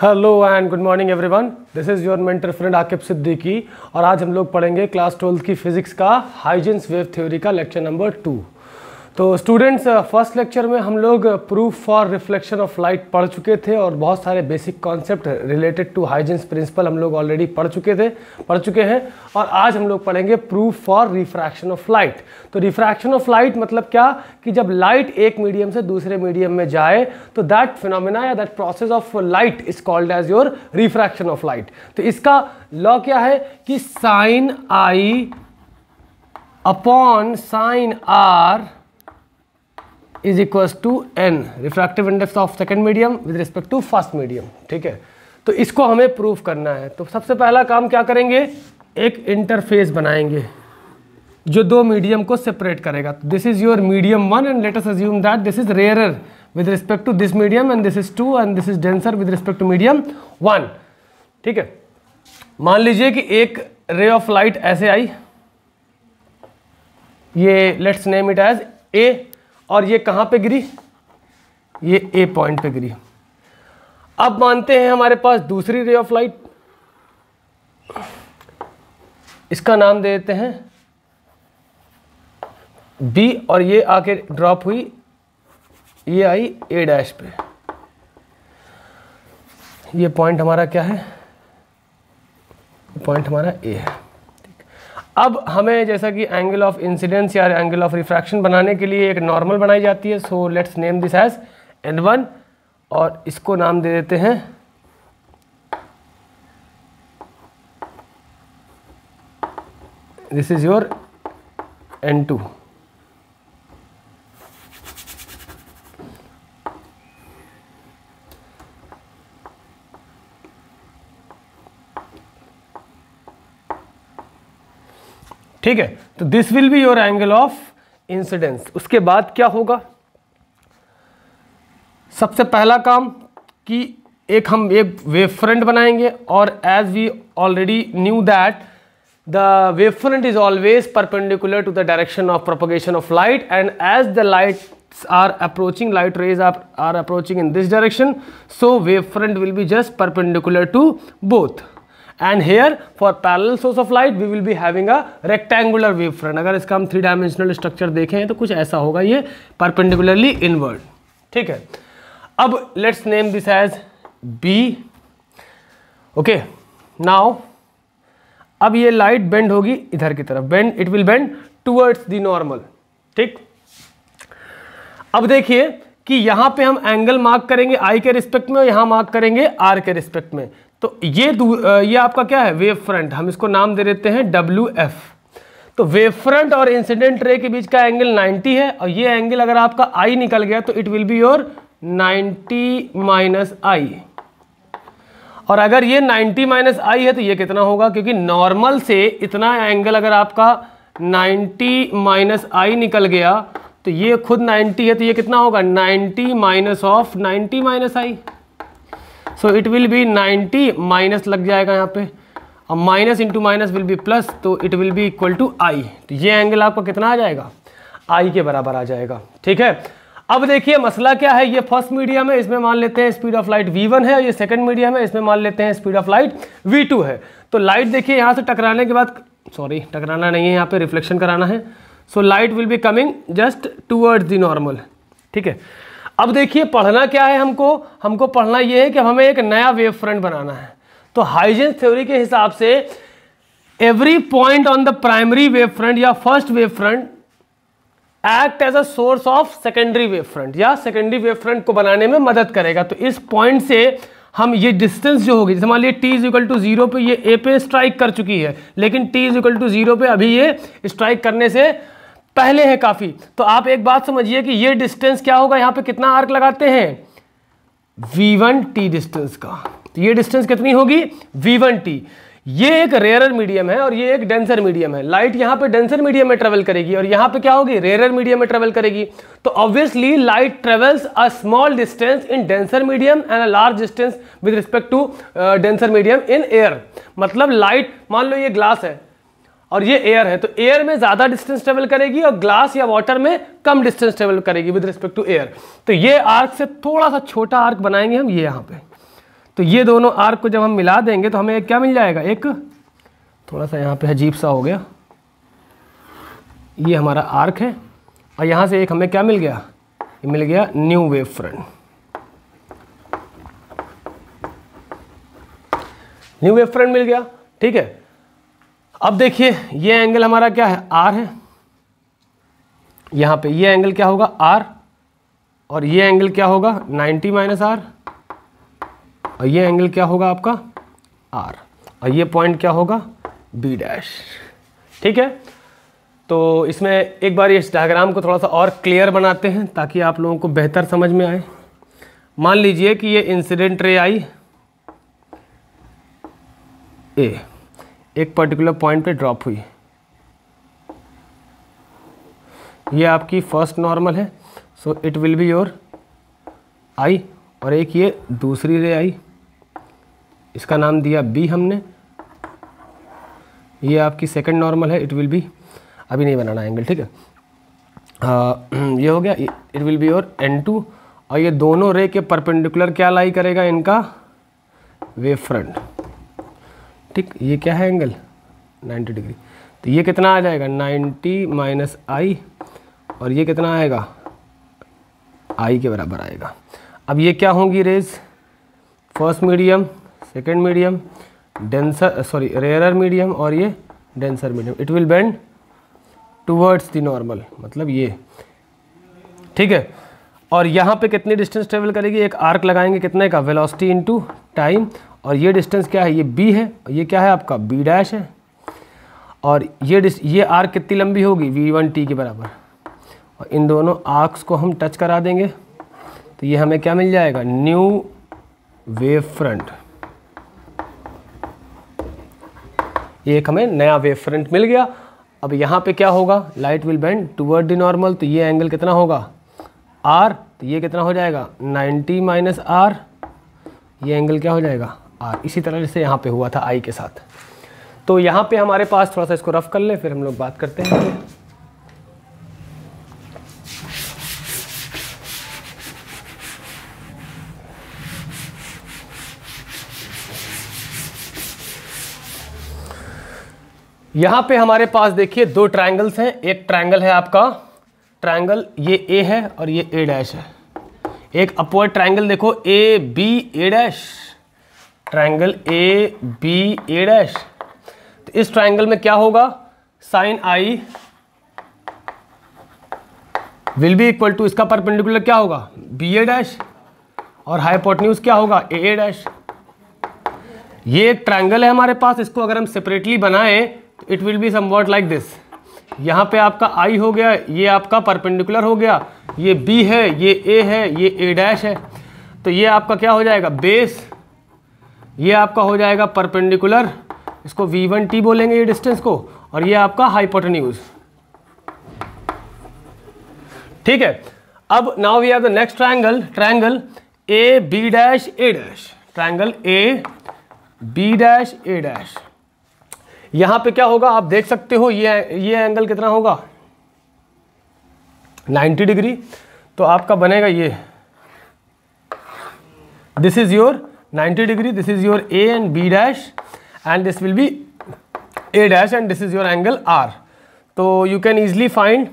Hello and good morning everyone, this is your mentor friend Aqib Siddiqui और आज हम लोग पढ़ेंगे क्लास 12 की फिजिक्स का हाइजेंस वेव थ्योरी का लेक्चर नंबर 2। तो स्टूडेंट्स, फर्स्ट लेक्चर में हम लोग proof for reflection of light पढ़ चुके थे और बहुत सारे basic concept related to Huygens principle हम लोग ऑलरेडी पढ़ चुके हैं और आज हम लोग पढ़ेंगे proof for refraction of light. तो रिफ्रैक्शन ऑफ लाइट मतलब क्या कि जब लाइट एक मीडियम से दूसरे मीडियम में जाए तो दैट फिनोमेना या that process of light is called as your refraction of light. तो इसका लॉ क्या है कि sine I upon sine r is equals to n refractive index of second medium with respect to first medium. ठीक है, तो इसको हमें प्रूव करना है। तो सबसे पहला काम क्या करेंगे, एक इंटरफेस बनाएंगे जो दो मीडियम को सेपरेट करेगा। This is your medium 1 and let us assume that this is rarer with respect to this medium and this is 2 and this is denser with respect to medium 1। ठीक है, मान लीजिए कि एक रे ऑफ लाइट ऐसे आई, ये let's name it as A, और ये कहाँ पे गिरी, ये ए पॉइंट पे गिरी। अब मानते हैं हमारे पास दूसरी रे ऑफ लाइट, इसका नाम दे देते हैं बी, और ये आके ड्रॉप हुई, ये आई ए डैश पे। ये पॉइंट हमारा क्या है, पॉइंट हमारा ए है। अब हमें जैसा कि एंगल ऑफ इंसिडेंस या एंगल ऑफ रिफ्रैक्शन बनाने के लिए एक नॉर्मल बनाई जाती है। So let's name this as n1 और इसको नाम दे देते हैं दिस इज योर n2। ठीक है, तो this will be your angle of incidence. उसके बाद क्या होगा, सबसे पहला काम कि हम एक वेव फ्रंट बनाएंगे और as we already knew that the wave front is always perpendicular to the direction of propagation of light and as the lights are approaching, light rays are approaching in this direction, so wave front will be just perpendicular to both. And here for parallel source of light we will be having a rectangular wave front। अगर इसका हम 3 dimensional structure देखें तो कुछ ऐसा होगा, ये perpendicularly inward. ठीक है, अब let's name this as B। Okay, now अब ये लाइट बेंड होगी इधर की तरफ, bend, it will bend towards the normal. ठीक, अब देखिए कि यहाँ पे हम एंगल मार्क करेंगे I के रिस्पेक्ट में और यहाँ मार्क करेंगे R के रिस्पेक्ट में। तो ये आपका क्या है, वेव फ्रंट, हम इसको नाम दे देते हैं WF। तो वेव फ्रंट और इंसिडेंट रे के बीच का एंगल 90 है और ये एंगल अगर आपका I निकल गया तो it will be your 90 minus I। और अगर ये 90 माइनस I है तो ये कितना होगा, क्योंकि नॉर्मल से इतना एंगल अगर आपका 90 माइनस I निकल गया तो ये खुद 90 है तो ये कितना होगा, 90 minus of 90 minus I। So it will be 90 minus लग जाएगा यहाँ पे, और minus into minus will be plus, तो it will be equal to I। तो ये एंगल आपका कितना आ जाएगा, I के बराबर आ जाएगा। ठीक है, अब देखिए मसला क्या है, ये फर्स्ट मीडियम है, इसमें मान लेते हैं स्पीड ऑफ लाइट v1 है, और ये सेकंड मीडियम है, इसमें मान लेते हैं स्पीड ऑफ लाइट v2 है। तो लाइट देखिए यहाँ से टकराने के बाद, सॉरी टकराना नहीं है, यहाँ पे रिफ्लेक्शन कराना है। So light will be coming just towards the normal. ठीक है, अब देखिए पढ़ना क्या है, हमको पढ़ना ये है कि हमें एक नया वेव फ्रंट बनाना है। तो हाइजेंस थ्योरी के हिसाब से every point on the primary wave front या first wave front act as a source of secondary wave front या सेकेंडरी वेव फ्रंट को बनाने में मदद करेगा। तो इस पॉइंट से हम ये डिस्टेंस जो होगी, जैसे मान लीजिए t इज इक्वल टू 0 पे ये a पे स्ट्राइक कर चुकी है, लेकिन t इज इक्वल टू 0 पे अभी ये स्ट्राइक करने से पहले है काफी। तो आप एक बात समझिए कि ये डिस्टेंस क्या होगा, यहाँ पे कितना आर्क लगाते हैं, v1t डिस्टेंस का। तो ये डिस्टेंस कितनी होगी, v1t। ये एक रेयरर मीडियम है और ये एक डेंसर मीडियम है। लाइट यहाँ पे डेंसर मीडियम में ट्रेवल करेगी और यहाँ पे क्या होगी, रेयरर मीडियम में ट्रेवल करेगी। तो obviously light travels a small distance in denser medium and a large distance with respect to denser medium in air. मतलब लाइट, मान लो ये ग्लास है और ये एयर है, तो एयर में ज़्यादा डिस्टेंस ट्रेवल करेगी और ग्लास या वाटर में कम डिस्टेंस ट्रेवल करेगी विद रिस्पेक्ट टू एयर। तो ये आर्क से थोड़ा सा छोटा आर्क बनाएंगे हम ये यहाँ पे, तो ये दोनों आर्क को जब हम मिला देंगे तो हमें क्या मिल जाएगा, एक थोड़ा सा यहाँ पे अजीब सा हो गया, ये हमारा आर्क है और यहाँ से एक हमें क्या मिल गया, ये मिल गया new wave front. New wave front मिल गया, ठीक है। अब देखिए ये एंगल हमारा क्या है, आर है, यहाँ पे ये एंगल क्या होगा, आर, और ये एंगल क्या होगा 90 माइनस आर, और ये एंगल क्या होगा आपका आर, और ये पॉइंट क्या होगा बी डैश, ठीक है। तो इसमें एक बार इस डायग्राम को थोड़ा सा और क्लियर बनाते हैं ताकि आप लोगों को बेहतर समझ में आए। मान लीजिए कि ये इंसिडेंट रे आई ए एक पर्टिकुलर पॉइंट पे ड्रॉप हुई, ये आपकी फर्स्ट नॉर्मल है, so it will be your I, और एक ये दूसरी रे आई, इसका नाम दिया बी हमने, ये आपकी सेकंड नॉर्मल है, इट विल बी, अभी नहीं बनाना एंगल, ठीक है। ये हो गया, it will be your N2, और ये दोनों रे के परपेंडिकुलर क्या लाई करेगा, इनका वेव फ्रंट, ठीक। ये क्या है एंगल 90 डिग्री, तो ये कितना आ जाएगा 90 माइनस आई, और ये कितना आएगा आई के बराबर आएगा। अब ये क्या होंगी rays, first medium, second medium, denser sorry rarer medium, और ये denser medium, it will bend towards the normal, मतलब ये, ठीक है। और यहाँ पे कितनी डिस्टेंस ट्रेवल करेगी, एक आर्क लगाएंगे कितने का, वेलोसिटी इनटू टाइम, और ये डिस्टेंस क्या है, ये b है, और ये क्या है आपका b डैश है, और ये आर्क कितनी लंबी होगी v1t के बराबर, और इन दोनों आर्क्स को हम टच करा देंगे तो ये हमें क्या मिल जाएगा, न्यू वेव फ्रंट, ये एक हमें नया वेव फ्रंट मिल गया। अब यहाँ पे क्या होगा, light will bend toward the normal, तो ये एंगल कितना होगा r, तो ये कितना हो जाएगा 90 माइनस r, ये एंगल क्या हो जाएगा r, इसी तरह से यहाँ पे हुआ था i के साथ। तो यहाँ पे हमारे पास थोड़ा सा इसको रफ कर ले, फिर हम लोग बात करते हैं। यहाँ पे हमारे पास देखिए दो ट्रायंगल्स हैं, एक ट्रायंगल है आपका ट्रायंगल ये ए है और ये ए डैश है, एक अपवर्ड ट्रायंगल देखो A B A dash, triangle A B A dash. तो इस ट्रायंगल में क्या होगा, sine I will be equal to, इसका परपेंडिकुलर क्या होगा बी ए डैश, और हाइपोटेन्यूज क्या होगा ए ए डैश। ये एक ट्रायंगल है हमारे पास, इसको अगर हम सेपरेटली बनाएं तो it will be somewhat like this. यहाँ पे आपका आई हो गया, ये आपका परपेंडिकुलर हो गया, ये बी है, ये ए है, ये ए डैश है, तो ये आपका क्या हो जाएगा बेस, ये आपका हो जाएगा परपेंडिकुलर, इसको v1t बोलेंगे ये डिस्टेंस को, और ये आपका हाइपोटेन्यूज, ठीक है। अब now we have the next triangle, triangle A B dash A dash, triangle A B dash A dash. यहां पे क्या होगा आप देख सकते हो, ये एंगल कितना होगा 90 डिग्री, तो आपका बनेगा ये, this is your 90 degree, this is your A and B dash, and this will be A dash, and this is your angle R. तो यू कैन इजिली फाइंड,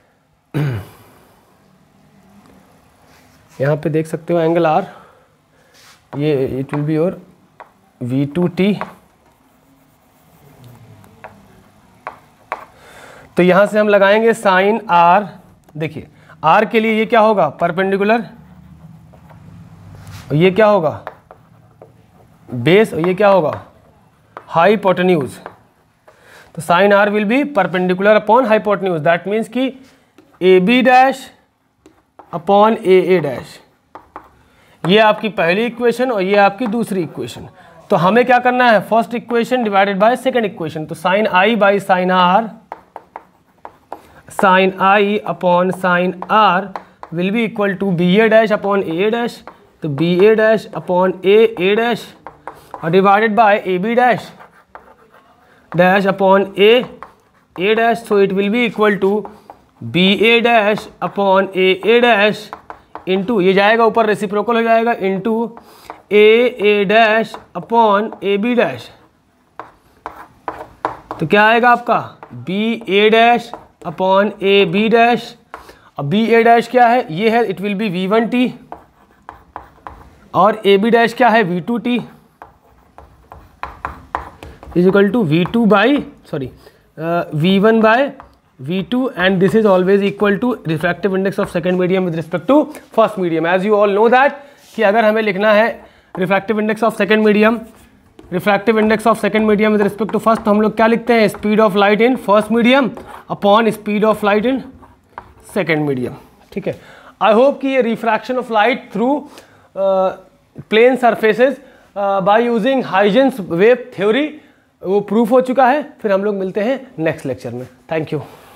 यहाँ पे देख सकते हो एंगल आर, ये it will be your v2t। तो यहां से हम लगाएंगे साइन r, देखिए r के लिए ये क्या होगा परपेंडिकुलर, और ये क्या होगा बेस, और ये क्या होगा हाइपोटेन्यूज। तो sine r will be perpendicular upon hypotenuse, that means कि A B dash upon A A dash, ये आपकी पहली इक्वेशन और ये आपकी दूसरी इक्वेशन। तो हमें क्या करना है, first equation divided by second equation, तो sine I by sine R, sine I upon sine R will be equal to B A dash upon A dash, तो B A dash upon A dash, और divided by A B dash dash upon A dash, so it will be equal to B A dash upon A dash into ये जाएगा ऊपर reciprocal हो जाएगा into A dash upon A B dash. तो क्या आएगा आपका B A dash upon A B dash. अब बी ए डैश क्या है, ये है, इट विल बी V1T और ए बी डैश क्या है V2T is equal to V2 by V1 by V2 and this is always equal to refractive index of second medium with respect to first medium. As you all know that कि अगर हमें लिखना है refractive index of second medium with respect to first, तो हम लोग क्या लिखते हैं, speed of light in first medium upon speed of light in second medium। ठीक है, I hope कि ये refraction of light through plane surfaces by using Huygens wave theory वो प्रूफ हो चुका है। फिर हम लोग मिलते हैं नेक्स्ट लेक्चर में। Thank you.